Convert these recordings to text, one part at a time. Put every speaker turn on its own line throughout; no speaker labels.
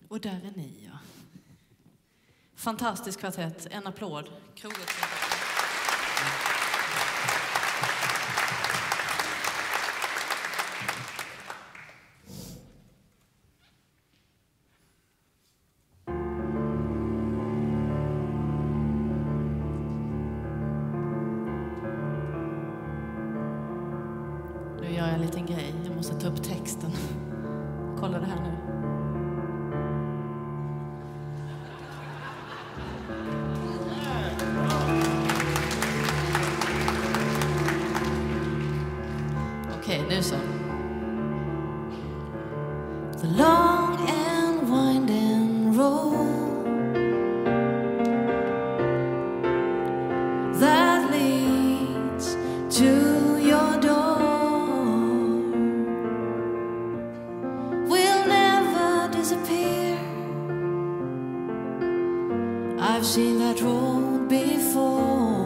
Och där är ni, ja. Fantastisk kvartett. En applåd. Kroget. Nu gör jag en liten grej. Jag måste ta upp texten. Kolla det här nu. Okej, nu så. The long and winding road that leads to your door will never disappear. I've seen that road before.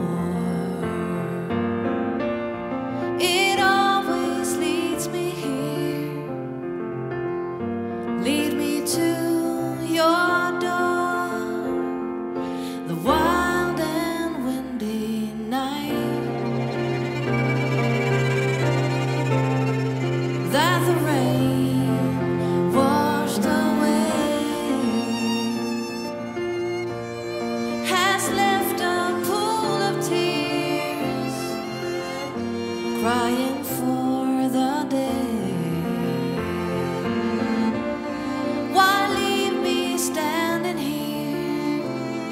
It always leads me here. Lead me to your door. The wild and windy night that the rain washed away has left a pool of tears, crying for the day. Why leave me standing here?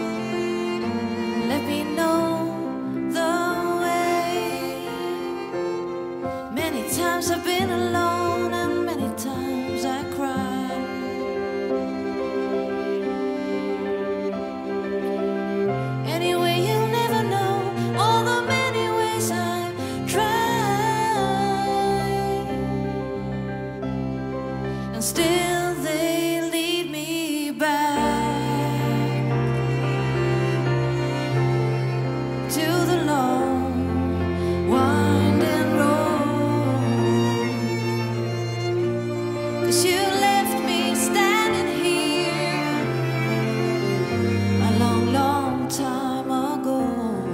Let me know the way. Many times I've been alone and many times I cried. Anyway, you'll never know all the many ways I've tried. And still they lead me back to the long winding road. 'Cause you left me standing here a long, long time ago.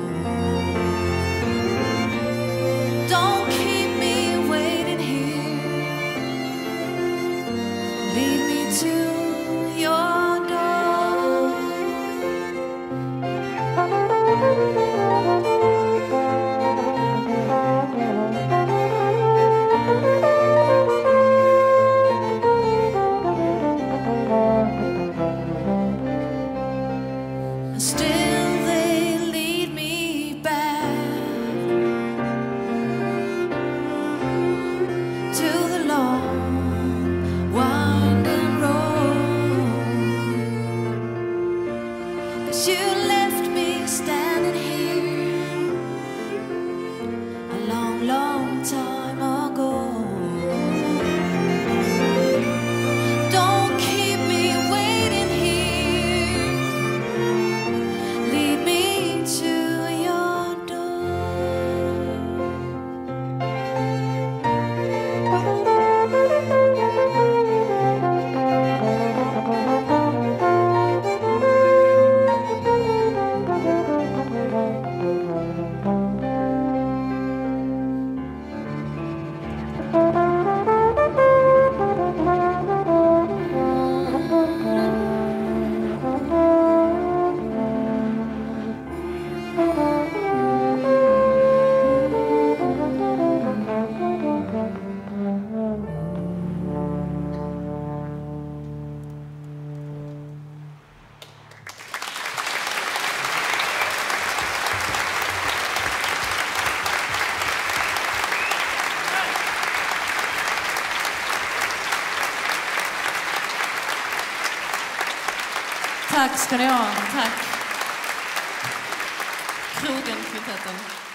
Don't keep me waiting here. Lead me to your door. And still they lead me back to the long winding road. 'Cause you left me standing here a long, long time ago. Don't keep me waiting here. Lead me to your door. Tack ska ni ha. Tack. Krogen-kvintetten.